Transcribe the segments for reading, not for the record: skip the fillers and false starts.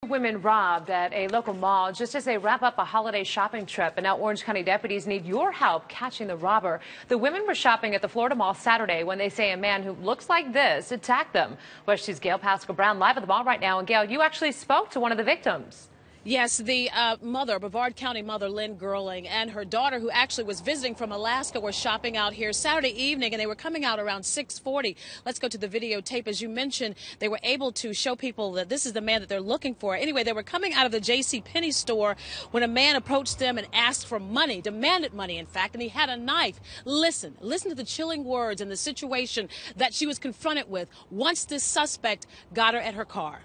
Women robbed at a local mall just as they wrap up a holiday shopping trip. And now Orange County deputies need your help catching the robber. The women were shopping at the Florida Mall Saturday when they say a man who looks like this attacked them. WESH 2's Gail Pascal-Brown live at the mall right now. And Gail, you actually spoke to one of the victims. Yes, the mother, Brevard County mother Lynn Gerling, and her daughter, who actually was visiting from Alaska, were shopping out here Saturday evening, and they were coming out around 6:40. Let's go to the videotape. As you mentioned, they were able to show people that this is the man that they're looking for. Anyway, they were coming out of the JCPenney store when a man approached them and asked for money, demanded money, in fact, and he had a knife. Listen to the chilling words and the situation that she was confronted with once this suspect got her at her car.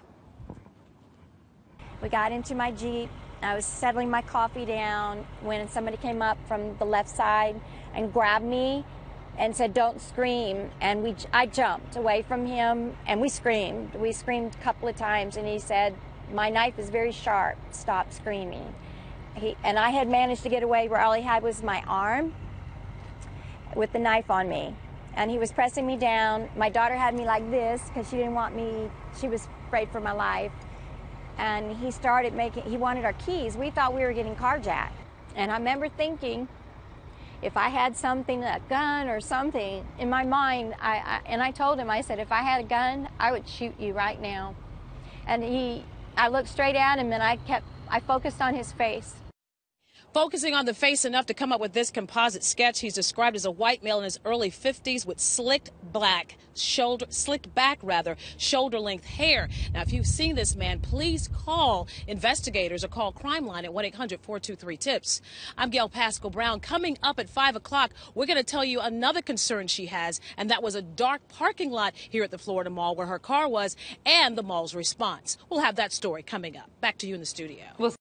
We got into my Jeep. I was settling my coffee down when somebody came up from the left side and grabbed me and said, "Don't scream." And I jumped away from him and we screamed. We screamed a couple of times and he said, "My knife is very sharp. Stop screaming." And I had managed to get away where all he had was my arm with the knife on me. And he was pressing me down. My daughter had me like this because she didn't want me, she was afraid for my life. And he wanted our keys. We thought we were getting carjacked. And I remember thinking, if I had something, a gun or something, in my mind, I told him, I said, if I had a gun, I would shoot you right now. And I looked straight at him and I focused on his face. Focusing on the face enough to come up with this composite sketch. He's described as a white male in his early 50s with slicked back, shoulder-length hair. Now, if you've seen this man, please call investigators or call Crime Line at 1-800-423-TIPS. I'm Gail Pascal-Brown. Coming up at 5 o'clock, we're going to tell you another concern she has, and that was a dark parking lot here at the Florida Mall where her car was and the mall's response. We'll have that story coming up. Back to you in the studio.